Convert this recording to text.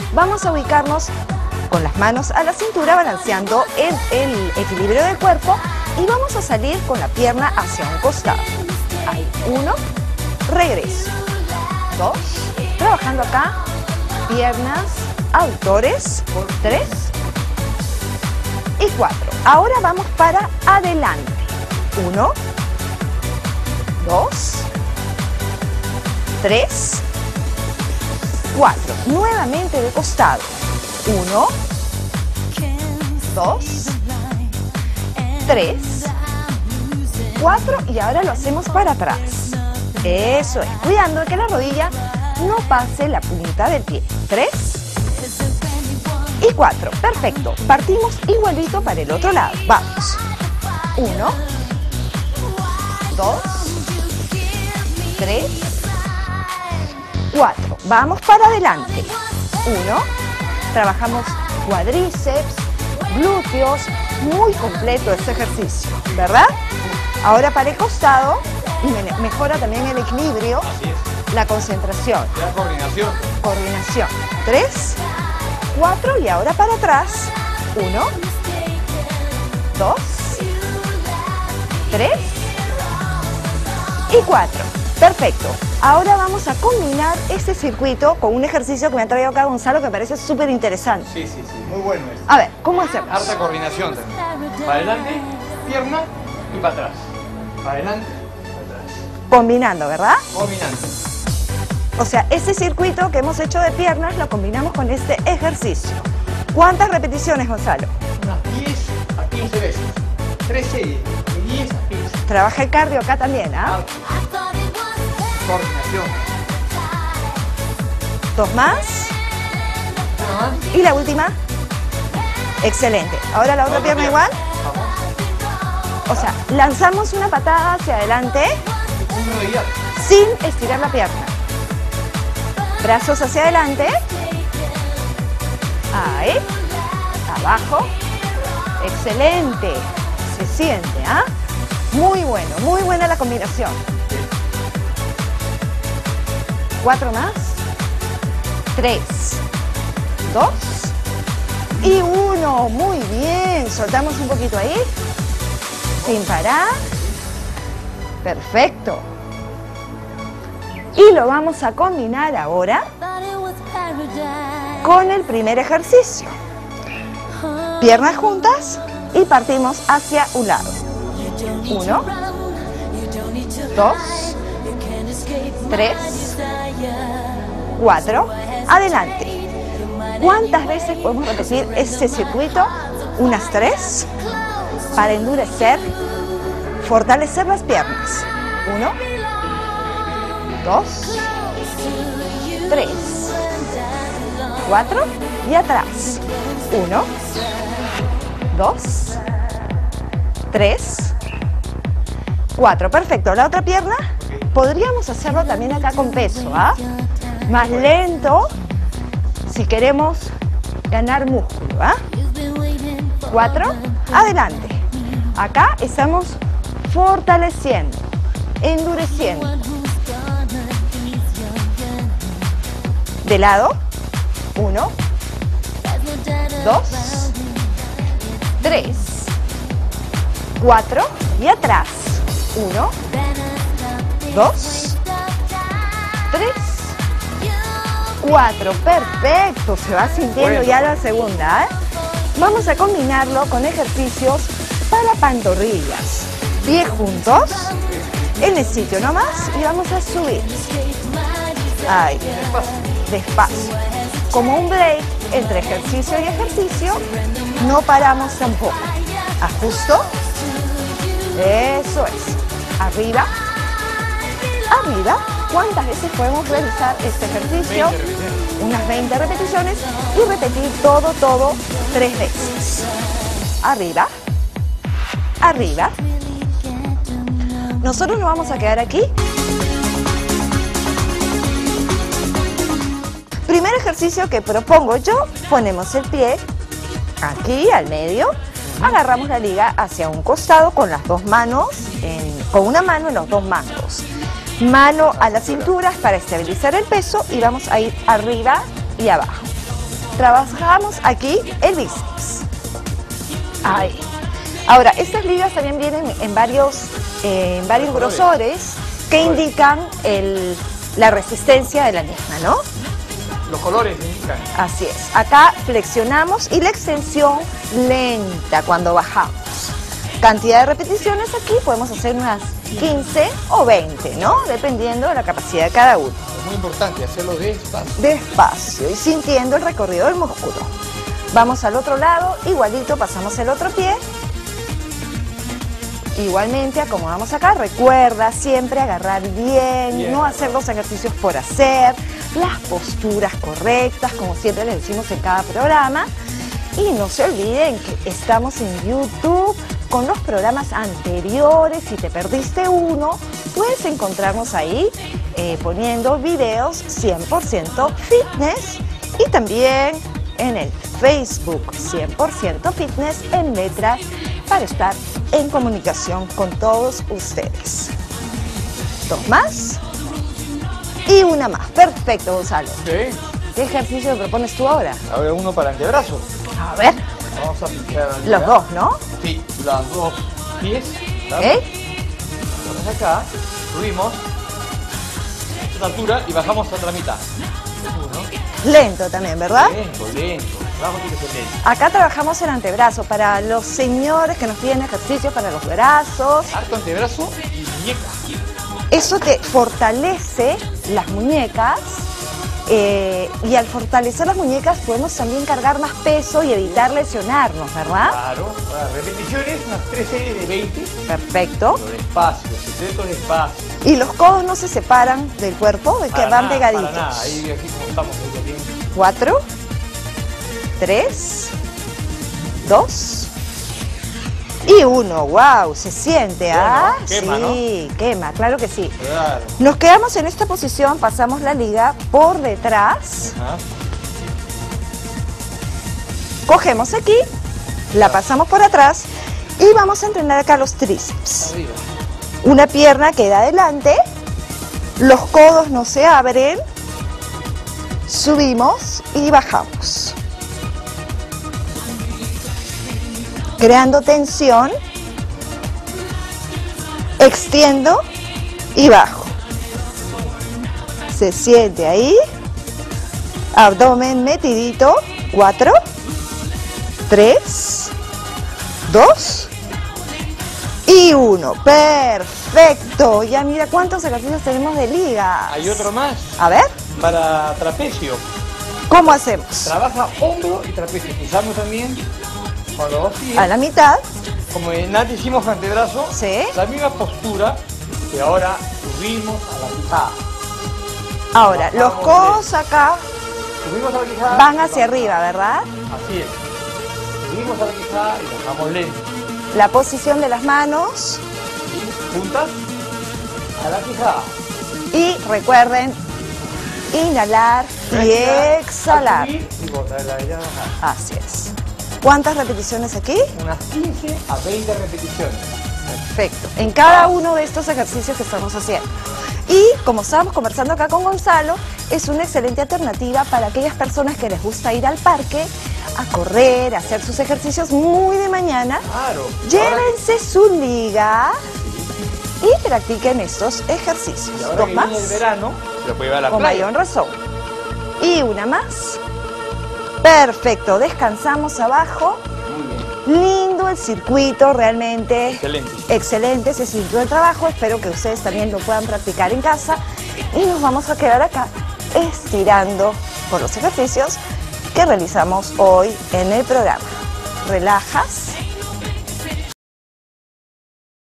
vamos a ubicarnos con las manos a la cintura, balanceando el equilibrio del cuerpo, y vamos a salir con la pierna hacia un costado. Ahí, 1, regreso. 2, trabajando acá, piernas, aductores, 3 y 4. Ahora vamos para adelante. 1, 2, 3, 4. Nuevamente de costado. 1, 2, 3, 4 y ahora lo hacemos para atrás. Eso es, cuidando de que la rodilla no pase la punta del pie. 3 y 4. Perfecto. Partimos igualito para el otro lado. Vamos. 1, 2, 3, 4. Vamos para adelante. 1. Trabajamos cuádriceps, glúteos. Muy completo este ejercicio, ¿verdad? Ahora para el costado y mejora también el equilibrio, la concentración. La coordinación. Coordinación. 3, 4 y ahora para atrás. 1, 2, 3 y 4. Perfecto. Ahora vamos a combinar este circuito con un ejercicio que me ha traído acá Gonzalo, que me parece súper interesante. Sí, muy bueno esto. A ver, ¿cómo hacemos? Harta coordinación también. Para adelante, pierna y para atrás. Para adelante, para atrás. Combinando, ¿verdad? Combinando. O sea, ese circuito que hemos hecho de piernas lo combinamos con este ejercicio. ¿Cuántas repeticiones, Gonzalo? Unas 10 a 15 veces. 13 y 10 a 15. Trabaja el cardio acá también, ¿ah? Coordinación. 2 más. Una más. Y la última. Excelente. Ahora la otra pierna igual. Vamos. O sea, lanzamos una patada hacia adelante Un rodillar. sin estirar la pierna. Brazos hacia adelante. Ahí. Abajo. Excelente. Se siente, ¿ah? Muy bueno, muy buena la combinación. 4 más. 3, 2 y 1. Muy bien. Soltamos un poquito ahí. Sin parar. Perfecto. Y lo vamos a combinar ahora con el primer ejercicio. Piernas juntas y partimos hacia un lado. 1, 2, 3, 4. Adelante. ¿Cuántas veces podemos repetir este circuito? Unas 3 para endurecer, fortalecer las piernas. 1, 2, 3, 4 y atrás. 1, 2, 3, 4. Perfecto. La otra pierna podríamos hacerlo también acá con peso, ¿ah? Más lento si queremos ganar músculo, ¿ah? 4. Adelante. Acá estamos fortaleciendo, endureciendo. De lado. 1, 2, 3, 4 y atrás. 1, 2, 3, 4. Perfecto. Se va sintiendo Bueno. ya la segunda, ¿eh? Vamos a combinarlo con ejercicios para pantorrillas. Pies juntos, en el sitio nomás, y vamos a subir. Ahí, despacio. Como un break entre ejercicio y ejercicio, no paramos tampoco. Ajusto. Eso es. Arriba. Arriba. ¿Cuántas veces podemos realizar este ejercicio? 20 repeticiones. Unas 20 repeticiones y repetir todo 3 veces. Arriba. Arriba. Nosotros nos vamos a quedar aquí. Primer ejercicio que propongo yo, ponemos el pie aquí al medio, agarramos la liga hacia un costado con las dos manos, con una mano en los dos mangos. Mano a la cintura para estabilizar el peso y vamos a ir arriba y abajo. trabajamos aquí el bíceps. Ahí. Ahora, estas ligas también vienen en varios grosores que indican la resistencia de la misma, ¿no? Los colores indican. Así es. Acá flexionamos y la extensión lenta cuando bajamos. Cantidad de repeticiones aquí podemos hacer unas 15 o 20, ¿no? Dependiendo de la capacidad de cada uno. Es muy importante hacerlo despacio. Despacio y sintiendo el recorrido del músculo. Vamos al otro lado, igualito, pasamos el otro pie. Igualmente acomodamos acá. Recuerda siempre agarrar bien, no hacer los ejercicios por hacer, las posturas correctas, como siempre les decimos en cada programa. Y no se olviden que estamos en YouTube con los programas anteriores. Si te perdiste uno, puedes encontrarnos ahí poniendo videos 100% fitness y también en el Facebook 100% fitness en letras para estar en comunicación con todos ustedes. Dos más y una más. Perfecto, Gonzalo. Sí. ¿Qué ejercicio te propones tú ahora? A ver, uno para antebrazo. A ver. Vamos a pinchar Los dos, ¿no? Sí, los dos pies. ¿Eh? Vamos acá, subimos a esta altura y bajamos hasta la mitad. Uno. Lento también, ¿verdad? Lento, lento. Trabajo tiene que ser lento. Acá trabajamos el antebrazo para los señores que nos piden ejercicios para los brazos. Harto antebrazo y muñeca. Eso te fortalece las muñecas y al fortalecer las muñecas podemos también cargar más peso y evitar lesionarnos, ¿verdad? Claro. Ahora, repeticiones, unas 3 series de 20. Perfecto. Pero despacio, secreto despacio. ¿Y los codos no se separan del cuerpo? ¿De que Para van nada, pegaditos? Para nada, ahí aquí como estamos, muy bien. 4, 3, 2 y 1. ¡Wow! Se siente, ¿ah? Quema, sí, ¿no? Quema, claro que sí. Claro. Nos quedamos en esta posición, pasamos la liga por detrás, Ajá. cogemos aquí, la pasamos por atrás y vamos a entrenar acá los tríceps. Arriba. Una pierna queda adelante, los codos no se abren, subimos y bajamos. Creando tensión, extiendo y bajo. Se siente ahí, abdomen metidito, 4, 3, 2 y 1. Perfecto. Ya mira cuántos ejercicios tenemos de liga. Hay otro más A ver, para trapecio. ¿cómo hacemos? Trabaja hombro y trapecio. Usamos también con los dos pies. A la mitad, Como en antes hicimos antebrazo, Sí. la misma postura que ahora subimos a la quijada. ahora, los Bajamos codos acá Subimos a la quijada. van y hacia bajamos. arriba, ¿verdad? Así es. Subimos a la quijada y bajamos lento. La posición de las manos Y juntas a la quijada. y recuerden, inhalar y Respirar, exhalar. subir y botar la aire a bajar. Así es. ¿Cuántas repeticiones aquí? Unas 15 a 20 repeticiones. Perfecto. En cada uno de estos ejercicios que estamos haciendo. Y como estábamos conversando acá con Gonzalo, es una excelente alternativa para aquellas personas que les gusta ir al parque a correr, a hacer sus ejercicios muy de mañana. Claro. Llévense su liga y practiquen estos ejercicios. Y ahora Dos que más, viene el verano, se lo puede llevar a la con playa. mayor razón. Y una más. Perfecto, descansamos abajo. Muy bien. Lindo el circuito, realmente. Excelente. Excelente ese circuito de trabajo. Espero que ustedes también lo puedan practicar en casa. Y nos vamos a quedar acá estirando por los ejercicios que realizamos hoy en el programa. Relajas